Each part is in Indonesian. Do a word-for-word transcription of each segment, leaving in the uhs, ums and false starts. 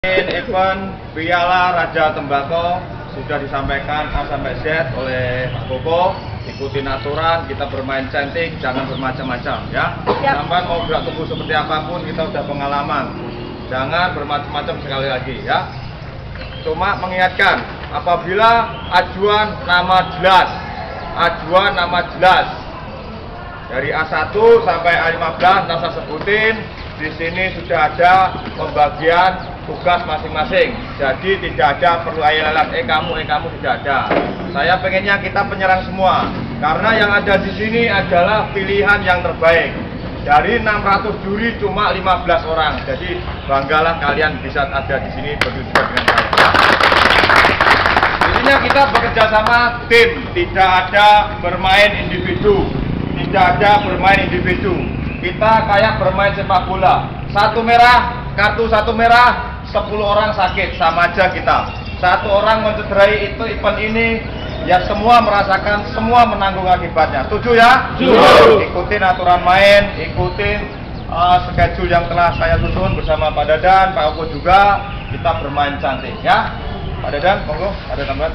Event Piala Raja Tembakau sudah disampaikan A sampai Z oleh Pak Koko. Ikutin aturan, kita bermain cantik, jangan bermacam-macam ya. Sampai mau gerak tubuh seperti apapun, kita udah pengalaman. Jangan bermacam-macam sekali lagi ya. Cuma mengingatkan, apabila ajuan nama jelas, ajuan nama jelas dari A satu sampai A lima belas, nanti saya sebutin. Di sini sudah ada pembagian tugas masing-masing. Jadi tidak ada perlu ayat eh kamu, eh kamu tidak ada. Saya pengennya kita penyerang semua. Karena yang ada di sini adalah pilihan yang terbaik. Dari enam ratus juri cuma lima belas orang. Jadi banggalah kalian bisa ada di sini begitu juga dengan saya. Intinya kita bekerja sama tim, tidak ada bermain individu. Tidak ada bermain individu. Kita kayak bermain sepak bola. Satu merah, kartu satu merah, sepuluh orang sakit, sama aja kita. Satu orang mencederai itu event ini, ya semua merasakan, semua menanggung akibatnya. Setuju ya? Setuju. Ikutin aturan main, ikutin uh, schedule yang telah saya susun bersama Pak Dadan, Pak Oko juga. Kita bermain cantik ya. Pak Dadan, monggo, ada tambahan.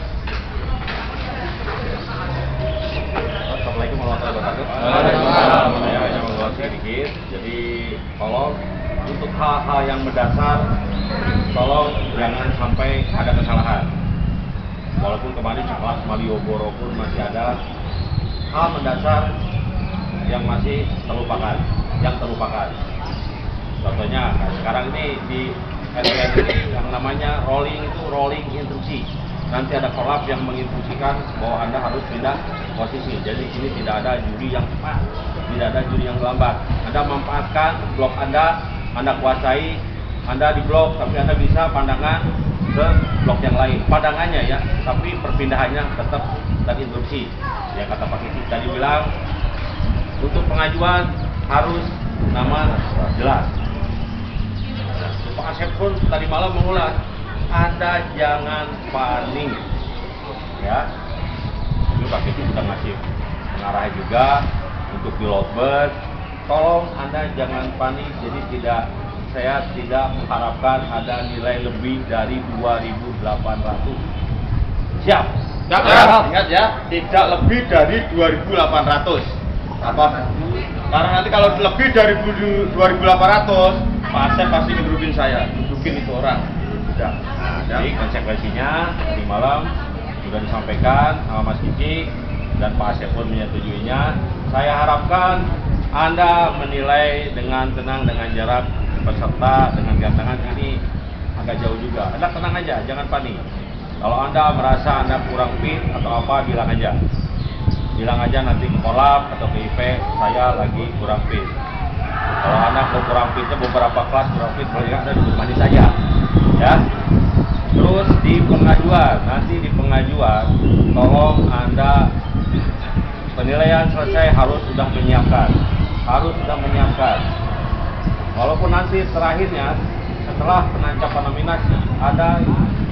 Assalamualaikum warahmatullahi wabarakatuh. Saya hanya mau sedikit. Jadi tolong untuk hal-hal yang mendasar, tolong jangan sampai ada kesalahan. Walaupun kemarin kelas Malioboro pun masih ada hal mendasar yang masih terlupakan, yang terlupakan. Contohnya, nah sekarang ini di S P N ini yang namanya rolling itu rolling instruksi. Nanti ada kolab yang menginstruksikan bahwa Anda harus pindah posisi. Jadi ini tidak ada juri yang cepat, tidak ada juri yang lambat. Anda memanfaatkan blok Anda, Anda kuasai, Anda di blok, tapi Anda bisa pandangan ke blok yang lain. Pandangannya ya, tapi perpindahannya tetap terinstruksi. Ya kata Pak Kiki tadi bilang, untuk pengajuan harus nama jelas. Pak Asep pun tadi malam mengulas, Anda jangan panik, ya. Itu Pak Kiki sudah ngasih mengarah juga untuk di loadbird. Tolong Anda jangan panik, jadi tidak saya tidak mengharapkan ada nilai lebih dari dua ribu delapan ratus. Siap? Siap ya? Ingat ya, tidak lebih dari dua ribu delapan ratus. Apa? Karena nanti kalau lebih dari dua ribu delapan ratus, Pak Asep pasti ngerugiin saya, dudukin itu orang. Sudah. Nah, jadi konsekuensinya tadi malam sudah disampaikan sama Mas Kiki dan Pak Asep pun menyetujuinya. Saya harapkan Anda menilai dengan tenang, dengan jarak peserta, dengan gantangan ini agak jauh juga. Anda tenang aja, jangan panik. Kalau Anda merasa Anda kurang fit atau apa, bilang aja. Bilang aja nanti ke kolab atau ke I P, saya lagi kurang fit. Kalau Anda kurang fitnya beberapa kelas kurang fit, boleh Anda duduk manis saja. Ya, terus di pengajuan, nanti di pengajuan tolong Anda penilaian selesai harus sudah menyiapkan, harus sudah menyiapkan. Walaupun nanti terakhirnya setelah penancapan nominasi ada